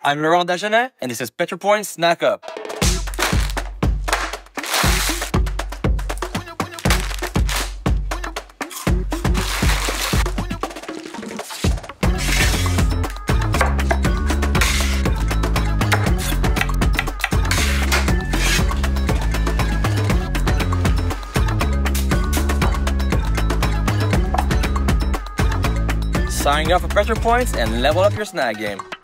I'm Laurent Dagenet, and this is Petro-Points SnackUp. Signing up for Petro-Points and level up your snack game.